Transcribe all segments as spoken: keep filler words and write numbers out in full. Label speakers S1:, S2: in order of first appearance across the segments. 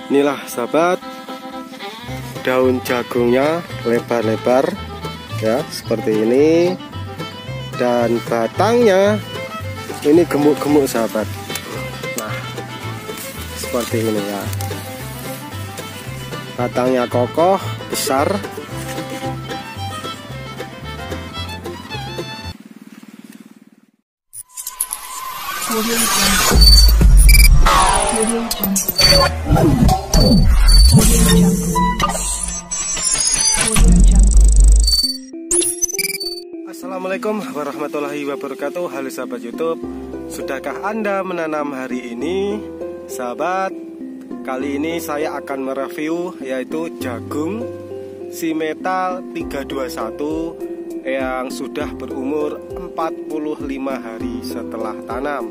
S1: Inilah sahabat, daun jagungnya lebar-lebar ya seperti ini, dan batangnya ini gemuk-gemuk sahabat. Nah seperti ini ya, batangnya kokoh besar. Assalamualaikum warahmatullahi wabarakatuh. Halo sahabat YouTube, sudahkah Anda menanam hari ini? Sahabat, kali ini saya akan mereview yaitu jagung Simetal tiga dua satu yang sudah berumur empat puluh lima hari setelah tanam.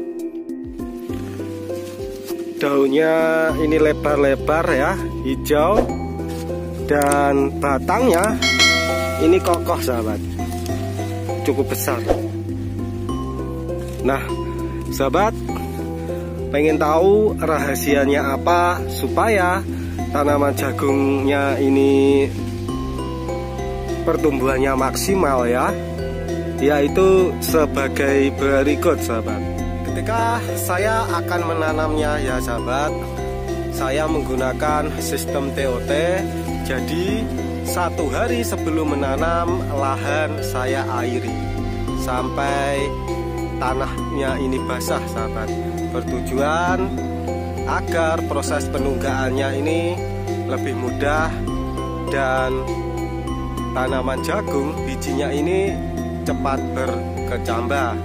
S1: Daunnya ini lebar-lebar ya, hijau, dan batangnya ini kokoh sahabat, cukup besar. Nah sahabat, pengen tahu rahasianya apa supaya tanaman jagungnya ini pertumbuhannya maksimal ya, yaitu sebagai berikut sahabat. Ketika saya akan menanamnya ya sahabat, saya menggunakan sistem T O T. Jadi satu hari sebelum menanam, lahan saya airi sampai tanahnya ini basah sahabat. Bertujuan agar proses penunggaannya ini lebih mudah dan tanaman jagung bijinya ini cepat berkecambah.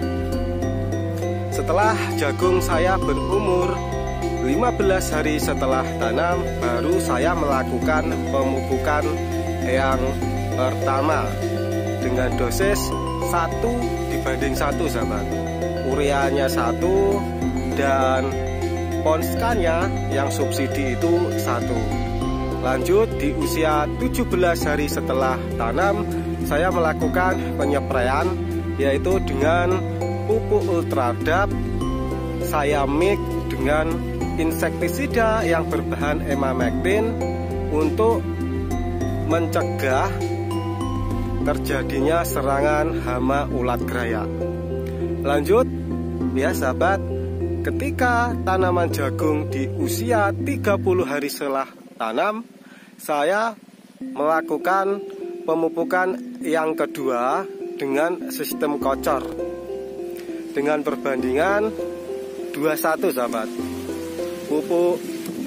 S1: Setelah jagung saya berumur lima belas hari setelah tanam, baru saya melakukan pemupukan yang pertama dengan dosis satu dibanding satu sahabat. Ureanya satu dan ponskanya yang subsidi itu satu. Lanjut di usia tujuh belas hari setelah tanam, saya melakukan penyepraian yaitu dengan pupuk ultradap. Saya mix dengan insektisida yang berbahan emamectin untuk mencegah terjadinya serangan hama ulat gerayak. Lanjut ya sahabat, ketika tanaman jagung di usia tiga puluh hari setelah tanam, saya melakukan pemupukan yang kedua dengan sistem kocor dengan perbandingan dua satu sahabat. Pupuk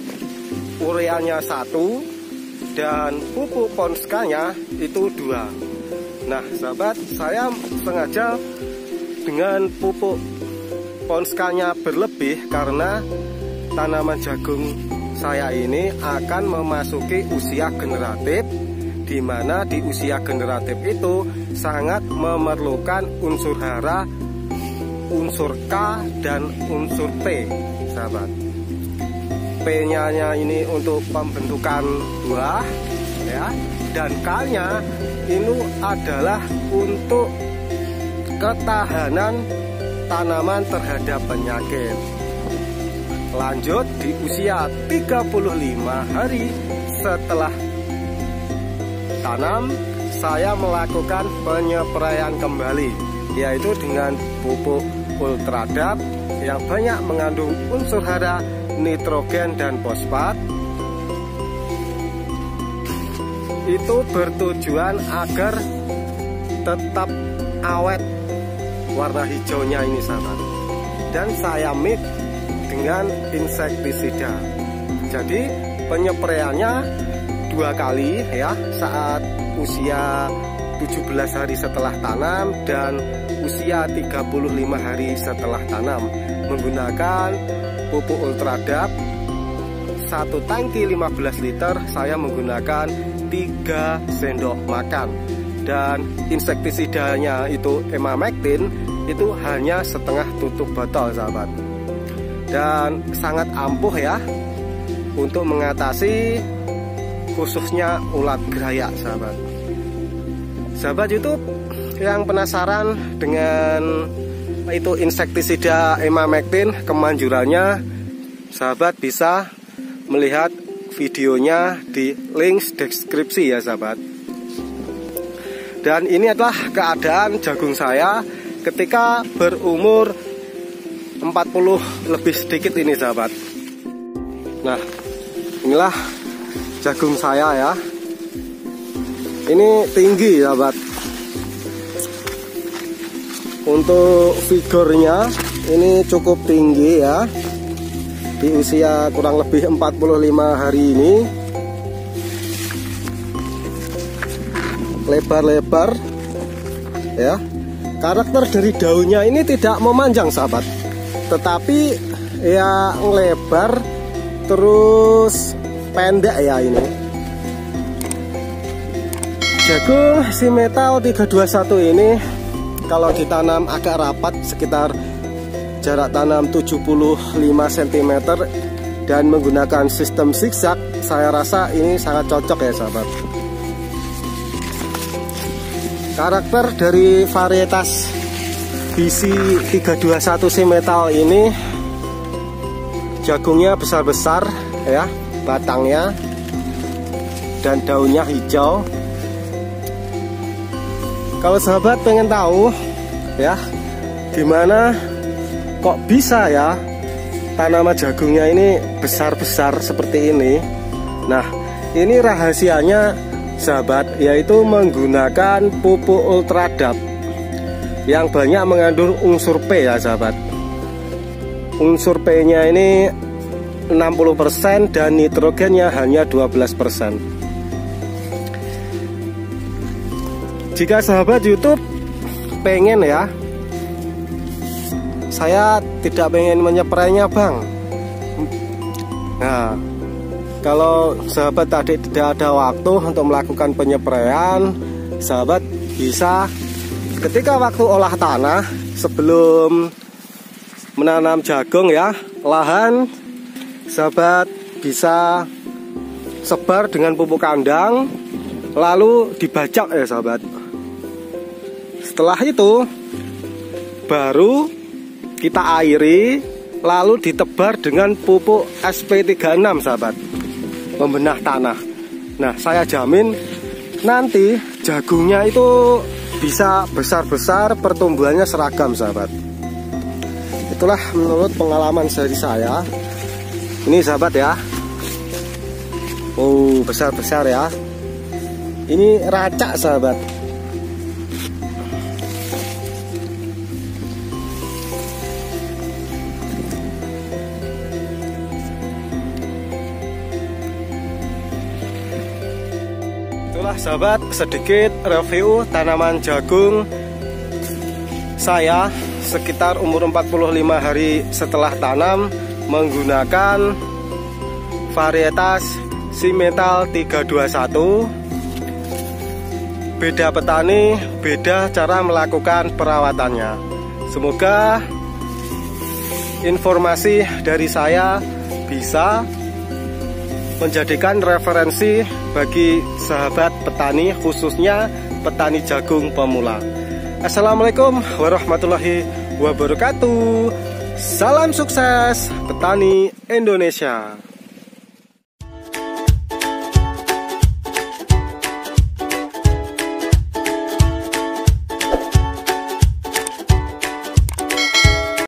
S1: ureanya satu dan pupuk ponskanya itu dua. Nah sahabat, saya sengaja dengan pupuk ponskanya berlebih karena tanaman jagung saya ini akan memasuki usia generatif, di mana di usia generatif itu sangat memerlukan unsur hara, unsur K dan unsur P sahabat. P-nya ini untuk pembentukan buah ya, dan K-nya ini adalah untuk ketahanan tanaman terhadap penyakit. Lanjut di usia tiga puluh lima hari setelah tanam, saya melakukan penyepraian kembali yaitu dengan pupuk ultradap yang banyak mengandung unsur hara, nitrogen dan fosfat. Itu bertujuan agar tetap awet warna hijaunya ini sahabat. Dan saya mix dengan insektisida. Jadi penyepraiannya dua kali ya, saat usia tujuh belas hari setelah tanam dan usia tiga puluh lima hari setelah tanam, menggunakan pupuk ultradap satu tangki lima belas liter. Saya menggunakan tiga sendok makan, dan insektisidanya itu emamectin itu hanya setengah tutup botol sahabat, dan sangat ampuh ya untuk mengatasi khususnya ulat gerayak sahabat. Sahabat YouTube yang penasaran dengan itu insektisida emamectin, kemanjurannya, sahabat bisa melihat videonya di link deskripsi ya sahabat. Dan ini adalah keadaan jagung saya ketika berumur empat puluh lebih sedikit ini sahabat. Nah, inilah jagung saya ya. Ini tinggi sahabat. Untuk figurnya ini cukup tinggi ya. Di usia kurang lebih empat puluh lima hari ini. Lebar-lebar ya. Karakter dari daunnya ini tidak memanjang sahabat, tetapi ya lebar terus pendek ya ini. Jagung Simmental tiga dua satu ini kalau ditanam agak rapat sekitar jarak tanam tujuh puluh lima sentimeter dan menggunakan sistem zigzag, saya rasa ini sangat cocok ya sahabat. Karakter dari varietas B C tiga dua satu Simmental ini, jagungnya besar-besar ya, batangnya dan daunnya hijau. Kalau sahabat pengen tahu ya gimana kok bisa ya tanaman jagungnya ini besar-besar seperti ini. Nah, ini rahasianya sahabat, yaitu menggunakan pupuk Ultradap yang banyak mengandung unsur P ya sahabat. Unsur P-nya ini enam puluh persen dan nitrogennya hanya dua belas persen. Jika sahabat YouTube pengen ya, saya tidak pengen menyeprainya bang. Nah, kalau sahabat tadi tidak ada waktu untuk melakukan penyepraian, sahabat bisa ketika waktu olah tanah sebelum menanam jagung ya, lahan sahabat bisa sebar dengan pupuk kandang lalu dibajak ya sahabat. Setelah itu baru kita airi lalu ditebar dengan pupuk S P tiga enam sahabat, pembenah tanah. Nah, saya jamin nanti jagungnya itu bisa besar-besar, pertumbuhannya seragam sahabat. Itulah menurut pengalaman dari saya. Ini sahabat ya. Oh, besar-besar ya. Ini racak sahabat. Itulah sahabat sedikit review tanaman jagung saya sekitar umur empat puluh lima hari setelah tanam menggunakan varietas Simmental tiga dua satu. Beda petani, beda cara melakukan perawatannya. Semoga informasi dari saya bisa menjadikan referensi bagi sahabat petani, khususnya petani jagung pemula. Assalamualaikum warahmatullahi wabarakatuh. Salam sukses petani Indonesia.